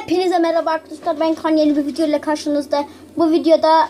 Hepinize merhaba arkadaşlar, ben Kan, yeni bir video ile karşınızda. Bu videoda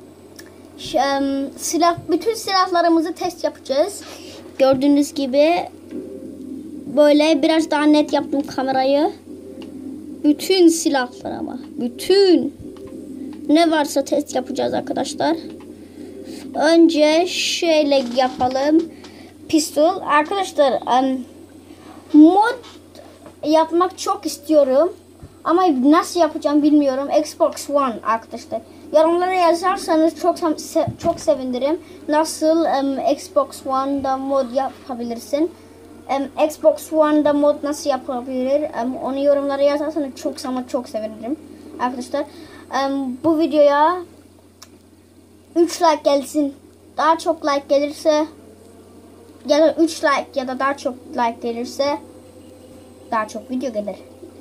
bütün silahlarımızı test yapacağız. Gördüğünüz gibi böyle biraz daha net yaptım kamerayı. Bütün silahlar, ama bütün ne varsa test yapacağız arkadaşlar. Önce şöyle yapalım. Pistol arkadaşlar, mod yapmak çok istiyorum ama nasıl yapacağım bilmiyorum. Xbox One arkadaşlar, yorumlara yazarsanız çok sevinirim. Nasıl Xbox One'da mod yapabilirsin? Xbox One'da mod nasıl yapabilir? Onu yorumlara yazarsanız çok sevinirim arkadaşlar. Bu videoya 3 like gelsin. Daha çok like gelirse, ya da 3 like ya da daha çok like gelirse daha çok video gelir.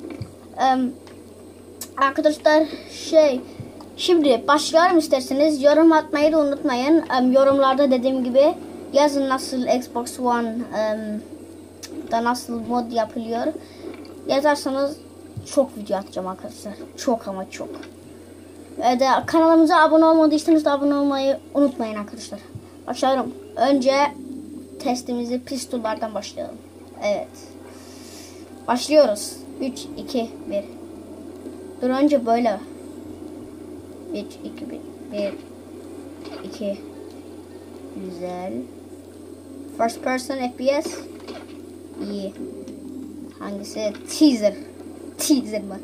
Arkadaşlar şimdi başlayalım isterseniz. Yorum atmayı da unutmayın. Yorumlarda dediğim gibi yazın nasıl Xbox One da nasıl mod yapılıyor. Yazarsanız çok video atacağım arkadaşlar. Çok ama çok. Kanalımıza abone olmadıysanız da abone olmayı unutmayın arkadaşlar. Başlayalım. Önce testimizi pistollardan başlayalım. Evet. Başlıyoruz. 3, 2, 1. Dur, önce böyle. 3, 2, 1, 2. Güzel. First person FPS. İyi. Hangisi? Teaser mı?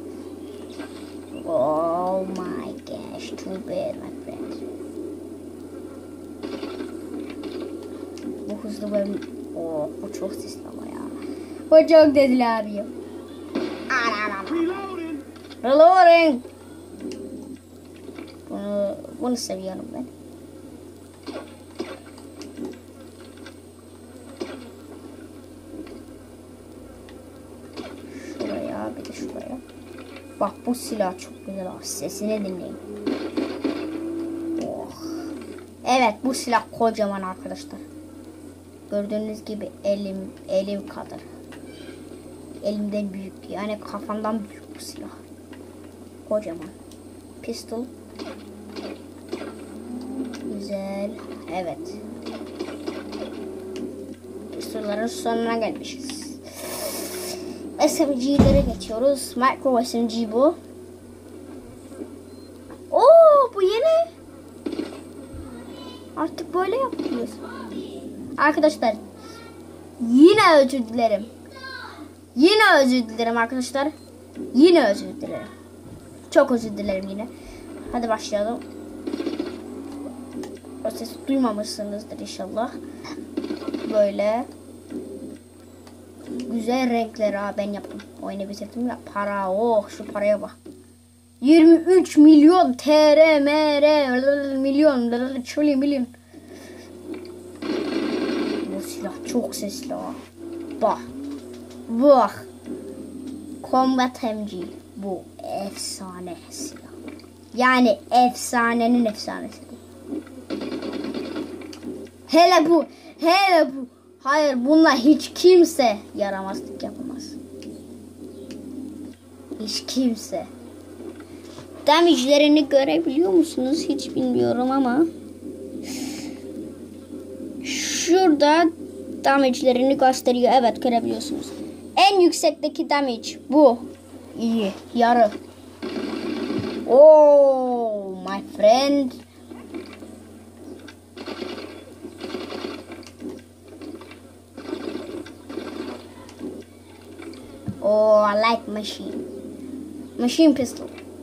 Oh my gosh. Too bad my friend. Bu hızlı ve bu çok sesli ama ya. Bu çok dediler abi. Reloading. Bunu seviyorum ben. Şuraya, bir de şuraya. Bak, bu silah çok güzel. Sesini dinleyin. Oh. Evet, bu silah kocaman arkadaşlar. Gördüğünüz gibi elim kadar. Elimden büyük, yani kafamdan büyük bu silah. Kocaman. Pistol. Güzel. Evet. Pistolların sonuna gelmişiz. SMG'lere geçiyoruz. Micro SMG bu. Oo, bu yeni. Artık böyle yapıyoruz. Arkadaşlar, yine özür dilerim. Arkadaşlar. Yine özür dilerim. Çok özür dilerim yine. Hadi başlayalım. O sesi duymamışsınızdır inşallah. Böyle. Güzel renkler ben yaptım. Oyunu bitirdim ya. Para, şu paraya bak. 23 milyon TR, milyon. Bu silah çok sesli ha. Bak. Combat MG. Bu efsane silah. Yani efsanenin efsanesi. Hele bu. Hayır, bununla hiç kimse yaramazlık yapamaz. Hiç kimse. Damage'lerini görebiliyor musunuz? Hiç bilmiyorum ama. Şurada damage'lerini gösteriyor. Evet, görebiliyorsunuz. En yüksekteki damage bu. İyi. Yarı. Oh my friend. Oh, I like machine pistol.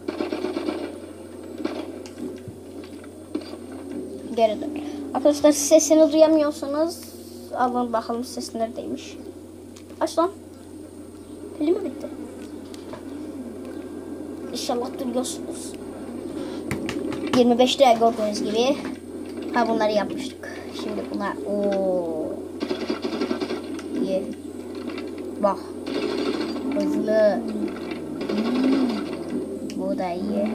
Geri dön. Arkadaşlar, sesini duyamıyorsanız alın bakalım ses neredeymiş. Aç lan. Pili mi bitti? İnşallah duyuyorsunuz. 25 lira gördüğünüz gibi. Bunları yapmıştık. Şimdi bunlar iyi. Bak. Hızlı. Bu da iyi.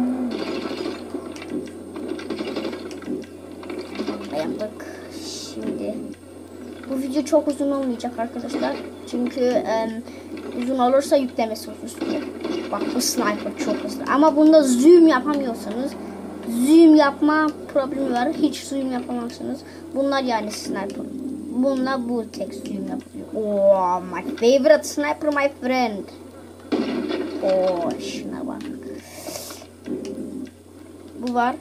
Yaptık. Şimdi bu video çok uzun olmayacak arkadaşlar. Çünkü uzun olursa yüklemesi uzun sürüyor. Bak bu sniper çok hızlı. Ama bunda zoom yapamıyorsanız, zoom yapma problemi var. Hiç zoom yapamazsınız. Bunlar yani sniper. Bununla bu tek zoom yapıyor. Oh my favorite sniper my friend. Oh şuna bak. Bu var.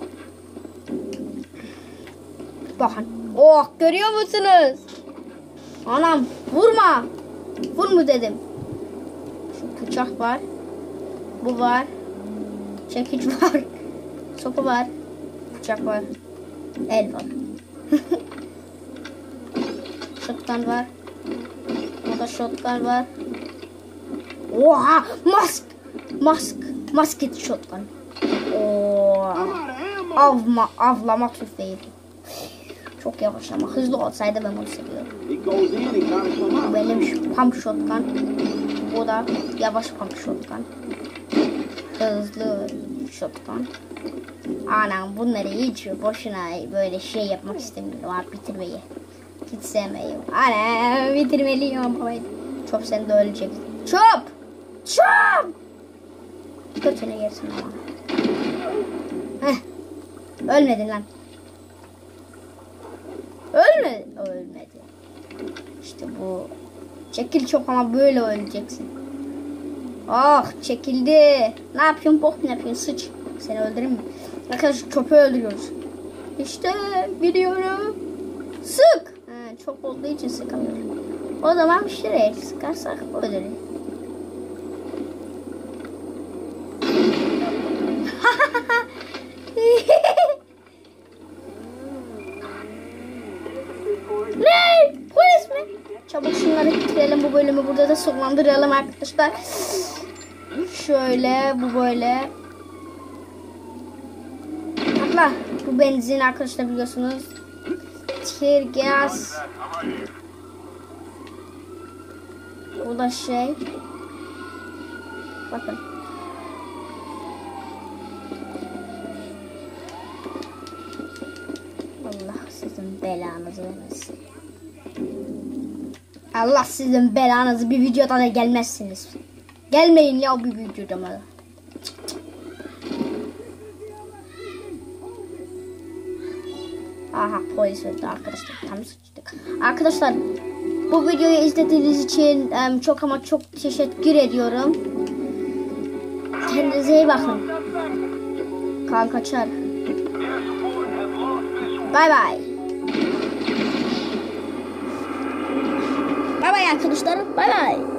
Bakın. Oh görüyor musunuz? Anam vurma. Vur mu dedim. Şu bıçak var. Bu var. Çekiç var. Sopa var. Bıçak var. El var. Shotgun var. Burada shotgun var. Oha! Musket shotgun. Oha! Avlama tüfeği. Çok yavaş ama hızlı olsaydı ben onu seviyorum. Bu benim pump shotgun. Bu da yavaş pump shotgun. Hızlı shotgun. Anam bunları hiç boşuna böyle şey yapmak istemiyorum abi, bitirmeyi. Hiç sevmiyorum. Anam bitirmeliyim ama Çöp sen de öleceksin. Çöp! Çöp! Götüne gelsin ama. Heh. Ölmedin lan. Ölmedi. İşte bu. Çekil çok ama böyle öleceksin. Ah çekildi. Ne yapıyorsun? Bok ne yapıyorsun? Sıç. Seni öldüreyim mi? Arkadaşlar çöpü öldürüyoruz. İşte biliyorum. Sık. Çok olduğu için sıkamıyorum. O zaman şuraya sıkarsak öldürür. Ne? Polis mi? Çabuk şunları bitirelim, bu bölümü burada da sonlandıralım arkadaşlar. Şöyle bu böyle. Atla. Bu benzin arkadaşlar biliyorsunuz. Tear gas. Bu da şey. Bakın. Allah sizin belanızı vermesin. Allah sizin belanızı, bir videoda da gelmezsiniz. Gelmeyin ya bir videoda mı? Aha polis öldü arkadaşlar. Tam sıçtık. Arkadaşlar bu videoyu izlediğiniz için çok ama çok teşekkür ediyorum. Kendinize iyi bakın. Kaan kaçar. Bay bay. Bay bay arkadaşlar. Bay bay.